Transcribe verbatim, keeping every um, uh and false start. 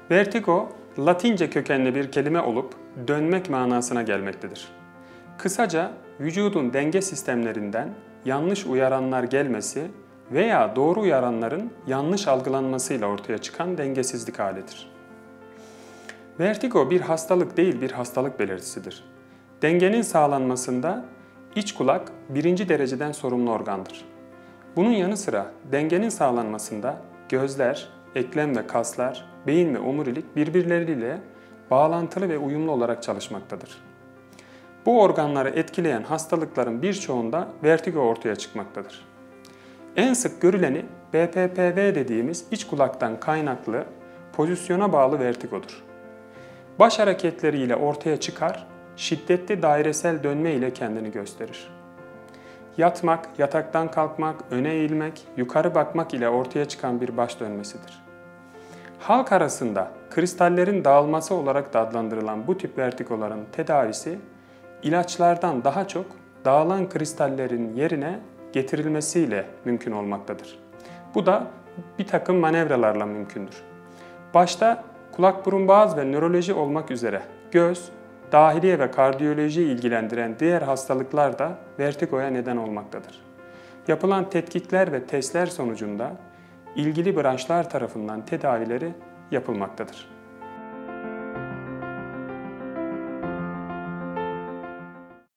Vertigo, Latince kökenli bir kelime olup dönmek manasına gelmektedir. Kısaca vücudun denge sistemlerinden yanlış uyaranlar gelmesi veya doğru uyaranların yanlış algılanmasıyla ortaya çıkan dengesizlik halidir. Vertigo bir hastalık değil, bir hastalık belirtisidir. Dengenin sağlanmasında iç kulak birinci dereceden sorumlu organdır. Bunun yanı sıra dengenin sağlanmasında gözler, eklem ve kaslar, beyin ve omurilik birbirleriyle bağlantılı ve uyumlu olarak çalışmaktadır. Bu organları etkileyen hastalıkların birçoğunda vertigo ortaya çıkmaktadır. En sık görüleni B P P V dediğimiz iç kulaktan kaynaklı pozisyona bağlı vertigodur. Baş hareketleriyle ortaya çıkar, şiddetli dairesel dönme ile kendini gösterir. Yatmak, yataktan kalkmak, öne eğilmek, yukarı bakmak ile ortaya çıkan bir baş dönmesidir. Halk arasında kristallerin dağılması olarak da adlandırılan bu tip vertigoların tedavisi, ilaçlardan daha çok dağılan kristallerin yerine getirilmesiyle mümkün olmaktadır. Bu da bir takım manevralarla mümkündür. Başta kulak, burun, boğaz ve nöroloji olmak üzere göz, dahiliye ve kardiyolojiyi ilgilendiren diğer hastalıklar da vertigoya neden olmaktadır. Yapılan tetkikler ve testler sonucunda ilgili branşlar tarafından tedavileri yapılmaktadır.